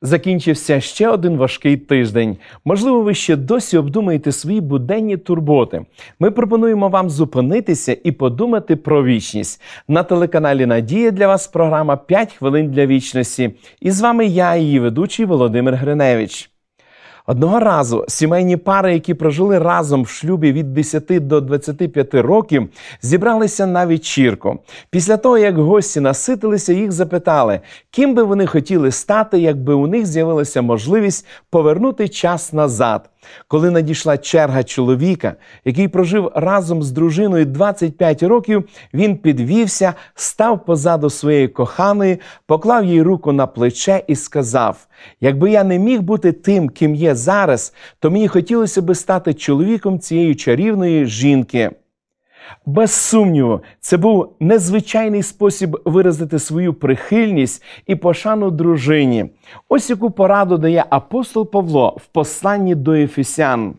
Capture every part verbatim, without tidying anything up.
Закінчився ще один важкий тиждень. Можливо, ви ще досі обдумаєте свої буденні турботи. Ми пропонуємо вам зупинитися і подумати про вічність. На телеканалі «Надія» для вас програма «п'ять хвилин для вічності». І з вами я, її ведучий Володимир Гриневич. Одного разу сімейні пари, які прожили разом в шлюбі від десяти до двадцяти п'яти років, зібралися на вечірку. Після того, як гості наситилися, їх запитали, ким би вони хотіли стати, якби у них з'явилася можливість повернути час назад. Коли надійшла черга чоловіка, який прожив разом з дружиною двадцять п'ять років, він підвівся, став позаду своєї коханої, поклав їй руку на плече і сказав: «Якби я не міг бути тим, ким є зараз, то мені хотілося би стати чоловіком цієї чарівної жінки». Без сумніву, це був незвичайний спосіб виразити свою прихильність і пошану дружині. Ось яку пораду дає апостол Павло в посланні до Ефесян.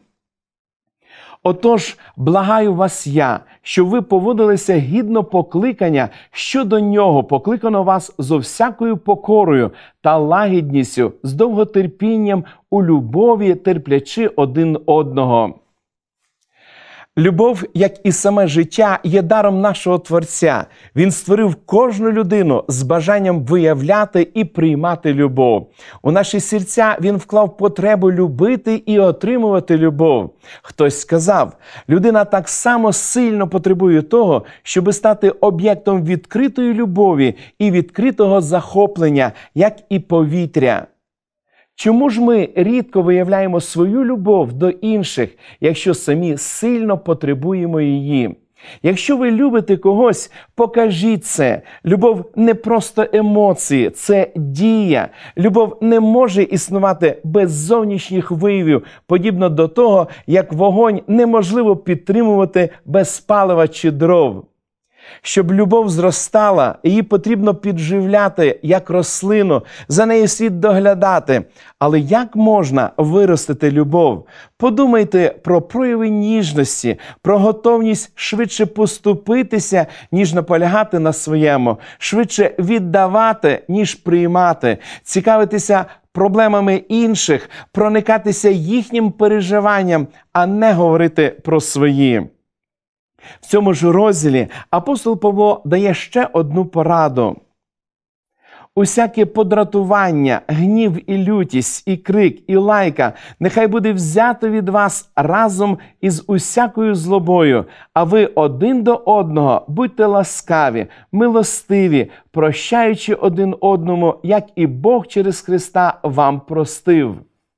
«Отож, благаю вас я, щоб ви поводилися гідно покликання, що до нього покликано вас зо всякою покорою та лагідністю, з довготерпінням у любові, терплячи один одного». Любов, як і саме життя, є даром нашого Творця. Він створив кожну людину з бажанням виявляти і приймати любов. У наші серця Він вклав потребу любити і отримувати любов. Хтось сказав, людина так само сильно потребує того, щоб стати об'єктом відкритої любові і відкритого захоплення, як і повітря. Чому ж ми рідко виявляємо свою любов до інших, якщо самі сильно потребуємо її? Якщо ви любите когось, покажіть це. Любов не просто емоції, це дія. Любов не може існувати без зовнішніх виявів, подібно до того, як вогонь неможливо підтримувати без палива чи дров. Щоб любов зростала, її потрібно підживляти, як рослину, за нею слід доглядати. Але як можна виростити любов? Подумайте про прояви ніжності, про готовність швидше поступитися, ніж наполягати на своєму, швидше віддавати, ніж приймати, цікавитися проблемами інших, проникатися їхнім переживанням, а не говорити про свої. В цьому ж розділі апостол Павло дає ще одну пораду. «Усяке подратування, гнів і лютість, і крик, і лайка нехай буде взято від вас разом із усякою злобою, а ви один до одного будьте ласкаві, милостиві, прощаючи один одному, як і Бог через Христа вам простив».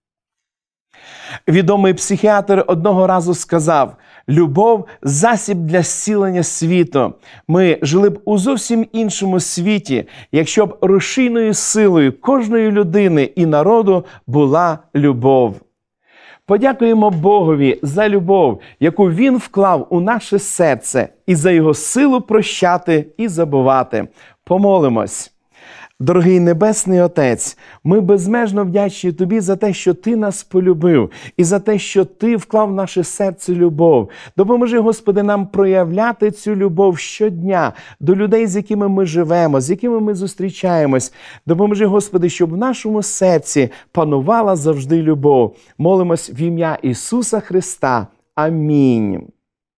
Відомий психіатр одного разу сказав: «Любов – засіб для зцілення світу». Ми жили б у зовсім іншому світі, якщо б рушійною силою кожної людини і народу була любов. Подякуємо Богові за любов, яку Він вклав у наше серце, і за Його силу прощати і забувати. Помолимось. Дорогий Небесний Отець, ми безмежно вдячні Тобі за те, що Ти нас полюбив, і за те, що Ти вклав в наше серце любов. Допоможи, Господи, нам проявляти цю любов щодня до людей, з якими ми живемо, з якими ми зустрічаємось. Допоможи, Господи, щоб в нашому серці панувала завжди любов. Молимось в ім'я Ісуса Христа. Амінь.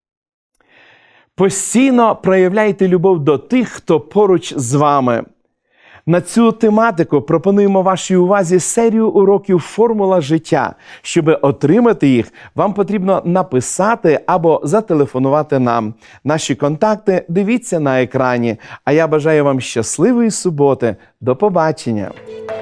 Постійно проявляйте любов до тих, хто поруч з вами. На цю тематику пропонуємо вашій увазі серію уроків «Формула життя». Щоб отримати їх, вам потрібно написати або зателефонувати нам. Наші контакти дивіться на екрані. А я бажаю вам щасливої суботи. До побачення!